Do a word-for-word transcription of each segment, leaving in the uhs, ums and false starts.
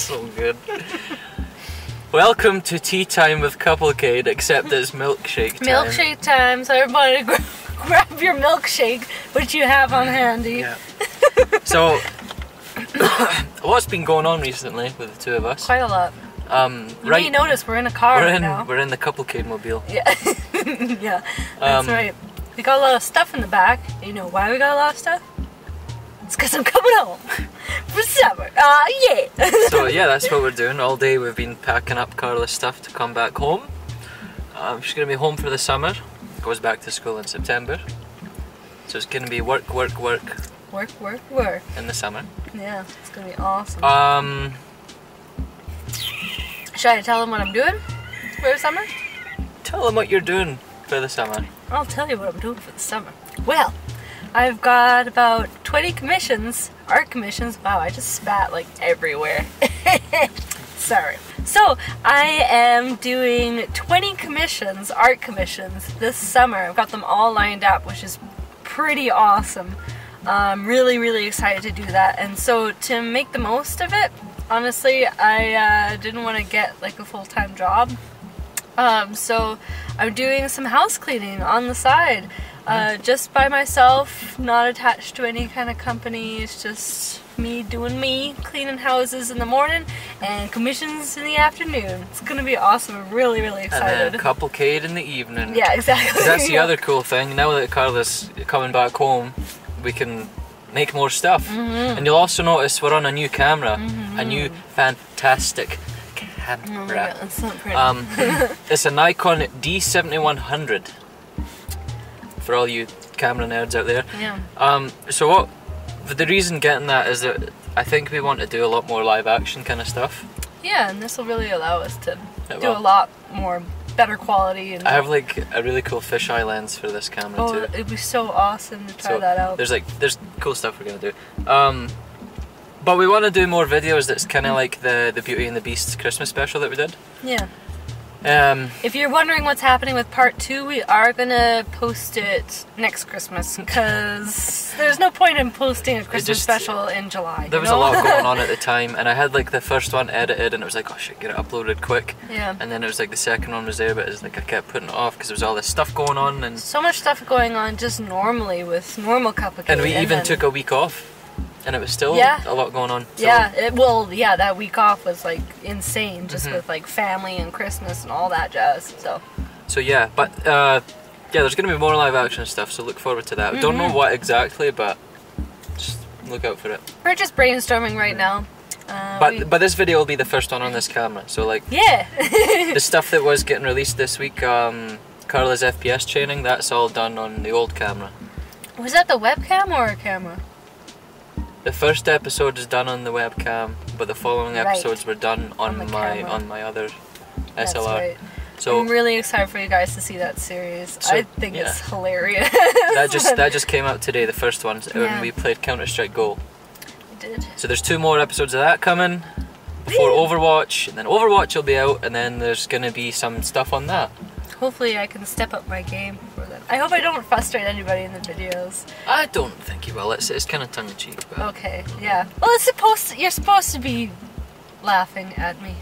So good. Welcome to tea time with Couplecade, except it's milkshake time. Milkshake time, so everybody gra grab your milkshake, which you have on handy. Yeah. So, what's been going on recently with the two of us? Quite a lot. Um, You right, may notice we're in a car we're right in now. we're in the Couplecade mobile. Yeah, yeah, that's Um, right. We got a lot of stuff in the back. You know why we got a lot of stuff? It's because I'm coming home for summer. Ah, uh, yeah. So yeah, that's what we're doing. All day we've been packing up Carla's stuff to come back home. Um, she's going to be home for the summer. Goes back to school in September. So it's going to be work, work, work. Work, work, work. In the summer. Yeah, it's going to be awesome. Um, Should I tell them what I'm doing for the summer? Tell them what you're doing for the summer. I'll tell you what I'm doing for the summer. Well, I've got about twenty commissions, art commissions. Wow, I just spat like everywhere. Sorry. So, I am doing twenty commissions, art commissions, this summer. I've got them all lined up, which is pretty awesome. I'm really, really excited to do that. And so, to make the most of it, honestly, I uh, didn't want to get like a full-time job. Um, so, I'm doing some house cleaning on the side. Uh, just by myself, not attached to any kind of company. It's just me doing me, cleaning houses in the morning and commissions in the afternoon. It's gonna be awesome. I'm really, really excited. And then Couplecade in the evening. Yeah, exactly. That's the other cool thing. Now that Carla's coming back home, we can make more stuff. Mm-hmm. And you'll also notice we're on a new camera, Mm-hmm. a new fantastic Oh my camera. God, that's so pretty. Um, it's a Nikon D seventy-one hundred. For all you camera nerds out there. Yeah. Um, so what, the reason getting that is that I think we want to do a lot more live action kind of stuff. Yeah, and this will really allow us to It do will. a lot more, better quality. And I have like a really cool fisheye lens for this camera oh, too. it'd be so awesome to try So that out. there's like, there's cool stuff we're gonna do. Um, but we want to do more videos that's kind of like the, the Beauty and the Beast Christmas special that we did. Yeah. Um, If you're wondering what's happening with part two, we are gonna post it next Christmas because there's no point in posting a Christmas just- special in July. there you was know? a lot going on at the time, and I had like the first one edited and it was like, oh shit, get it uploaded quick. Yeah. And then it was like the second one was there, but it's like I kept putting it off because there was all this stuff going on, and So much stuff going on just normally with normal Couplecade. and we even then- took a week off, and it was still Yeah. a lot going on. So, Yeah, it, well, yeah, that week off was like insane, just Mhm. with like family and Christmas and all that jazz. So So yeah, but uh, yeah, there's gonna be more live action stuff, so look forward to that. We don't know Mhm. what exactly, but just look out for it. we're just brainstorming right now. Uh, But we- but this video will be the first one on this camera, so like yeah, the stuff that was getting released this week, um, Carla's F P S training, that's all done on the old camera. was that the webcam or a camera? The first episode is done on the webcam, but the following Right. episodes were done on, On the my camera. on my other That's S L R. right. So I'm really excited for you guys to see that series. So, I think yeah. it's hilarious. that just that just came out today, the first one, Yeah. when we played Counter Strike Go. I did. So there's two more episodes of that coming before Whee! Overwatch, and then Overwatch will be out, and then there's gonna be some stuff on that. Hopefully I can step up my game for them. I hope I don't frustrate anybody in the videos. I don't think you will. It's it's kind of tongue in cheek, but Okay, yeah. Well, it's supposed to, you're supposed to be laughing at me.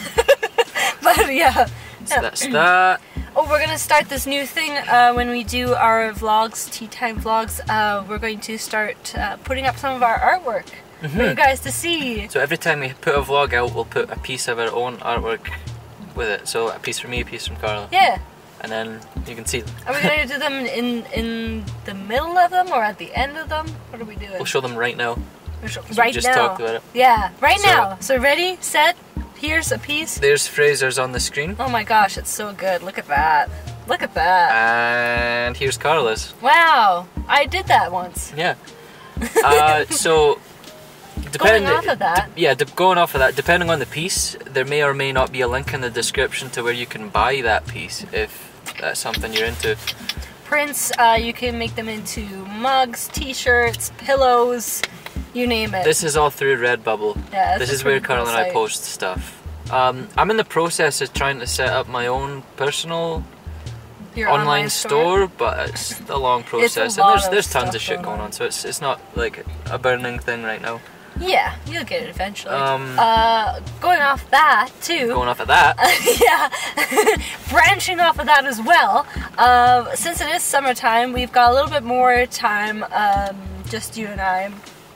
But yeah. so that's that. Oh, we're gonna start this new thing uh, when we do our vlogs, tea time vlogs. Uh, we're going to start uh, putting up some of our artwork for you guys to see. So every time we put a vlog out, we'll put a piece of our own artwork with it. So a piece from me, a piece from Carla, Yeah. and then you can see them. Are we gonna do them in in the middle of them or at the end of them? What are we doing? We'll show them right now. We'll show- 'cause right we just now. talked about it. Yeah, right So- now. So ready, set. Here's a piece. There's Fraser's on the screen, Oh my gosh, it's so good. Look at that. Look at that. and here's Carla's. Wow, I did that once. Yeah. Uh, so. Going off of that. Yeah, de going off of that, depending on the piece, there may or may not be a link in the description to where you can buy that piece if that's something you're into. Prints, uh, you can make them into mugs, t-shirts, pillows, you name it. This is all through Redbubble. Yeah, This it's a is where pretty cool Carla and I site. post stuff. Um, I'm in the process of trying to set up my own personal Your online, store, but it's a long process. lot and there's of there's tons stuff of shit going going on. on, so it's it's not like a burning thing right now. Yeah, you'll get it eventually. Um, uh, going off that too. Going off of that. Yeah, branching off of that as well. Uh, since it is summertime, we've got a little bit more time, um, just you and I.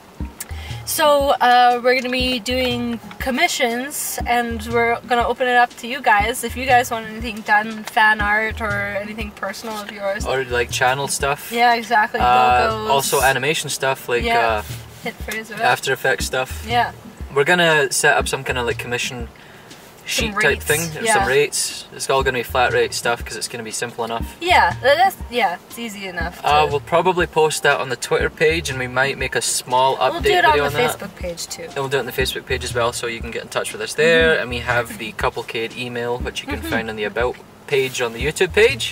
So uh, we're going to be doing commissions, and we're going to open it up to you guys. If you guys want anything done, fan art or anything personal of yours. Or like channel stuff. Yeah, exactly. Uh, Logos. also animation stuff like Yeah. uh, Hit phrase of it. After Effects stuff. Yeah. We're gonna set up some kind of like commission sheet type rates, thing. There's yeah. some rates. It's all gonna be flat rate stuff because it's gonna be simple enough. Yeah, that's yeah, it's easy enough. To, Uh, we'll probably post that on the Twitter page, and we might make a small update we'll do it on video the on that. Facebook page too. And we'll do it on the Facebook page as well, so you can get in touch with us there. Mm-hmm. And we have the Couplecade email, which you can Mm-hmm. find on the About page on the YouTube page.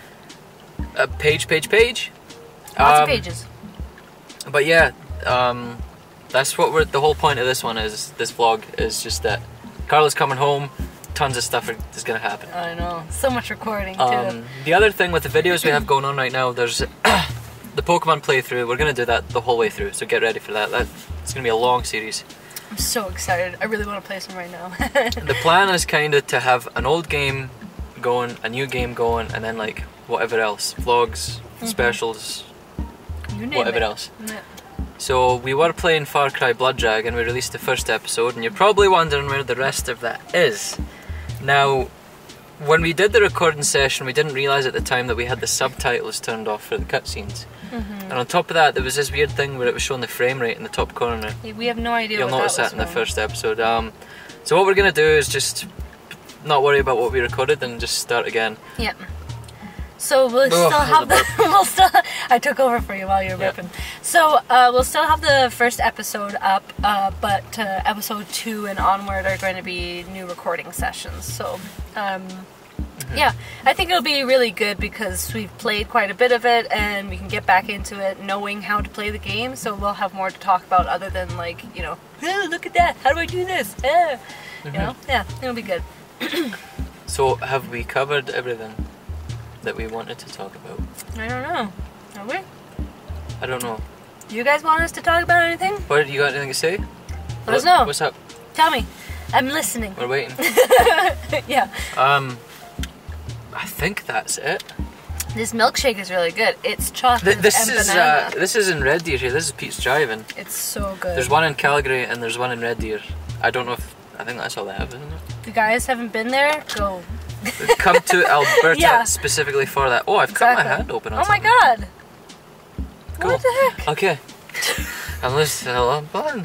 Uh, page, page, page. Lots Um, of pages. But yeah, um, that's what we're. The whole point of this one is. This vlog is just that Carla's coming home. Tons of stuff are, is gonna happen. I know, so much recording too. Um, the other thing with the videos we have going on right now, there's the Pokemon playthrough. We're gonna do that the whole way through, so get ready for that. That it's gonna be a long series. I'm so excited. I really want to play some right now. The plan is kind of to have an old game going, a new game going, and then like whatever else, vlogs, Mm-hmm. specials, You name whatever it. else. Yeah. So we were playing Far Cry Blood Dragon. We released the first episode, and you're probably wondering where the rest of that is. Now, when we did the recording session, we didn't realise at the time that we had the subtitles turned off for the cutscenes. Mm-hmm. And on top of that, there was this weird thing where it was showing the frame rate in the top corner. We have no idea. You'll what notice that, that in the was from. first episode. Um, so what we're going to do is just not worry about what we recorded and just start again. Yeah. So we'll Oh, still have the. that we'll still. I took over for you while you were Yeah. ripping. So uh, we'll still have the first episode up, uh, but uh, episode two and onward are going to be new recording sessions. So. Um, Mm-hmm. Yeah, I think it'll be really good because we've played quite a bit of it and we can get back into it knowing how to play the game, so we'll have more to talk about other than like, you know, oh, look at that, how do I do this? Ah. Mm-hmm. You know, yeah, it'll be good. So have we covered everything that we wanted to talk about? I don't know. Are we? I don't know. Do you guys want us to talk about anything? What, you got anything to say? Let us know. What's up? Tell me. I'm listening. We're waiting. Yeah. Um, I think that's it. This milkshake is really good. It's chocolate Th- this and is banana. uh, this is in Red Deer here. This is Pete's Driving. It's so good. There's one in Calgary and there's one in Red Deer. I don't know if I think that's all they have, isn't it? If you guys haven't been there, go. We've come to Alberta Yeah. specifically for that. Oh, I've cut my Exactly. hand open. On Oh my something. god. Cool. What the heck? Okay. Unless uh, button.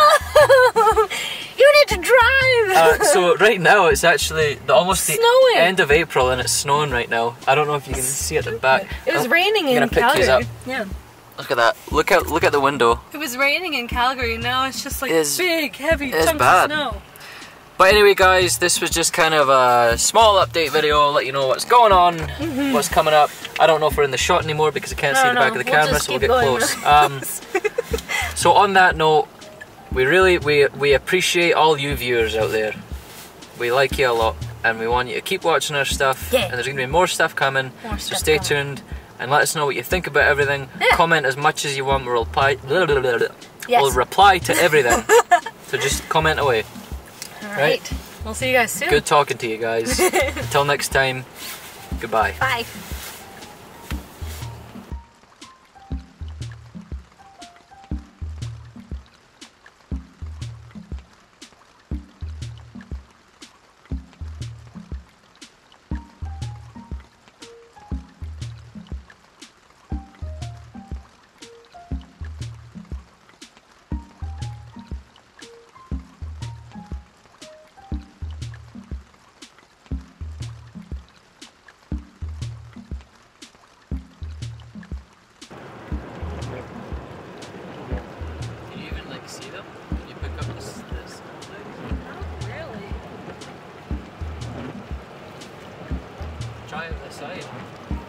No! You need to drive! Uh, so right now it's actually the, almost the Snowing. end of April and it's snowing right now. I don't know if you can see at the back. It was Oh, raining I'm gonna in pick these Calgary. up. Yeah. Look at that. Look out! Look at the window. It was raining in Calgary and now it's just like It's- big, heavy it's chunks bad. of snow. But anyway, guys, this was just kind of a small update video, let you know what's going on, Mm-hmm. what's coming up. I don't know if we're in the shot anymore because I can't No, see the no, back of the we'll camera, just so we'll keep get going. close. Um, so on that note, we really we we appreciate all you viewers out there. We like you a lot, and we want you to keep watching our stuff. Yeah. And there's gonna be more stuff coming. More so stuff stay coming. tuned and let us know what you think about everything. Yeah. Comment as much as you want. We'll reply. Yes. We'll reply to everything. So just comment away. Alright. We'll see you guys soon. Good talking to you guys. Until next time, goodbye. Bye. Can you even like see them? Can you pick up this? this Oh, really? Try it this side.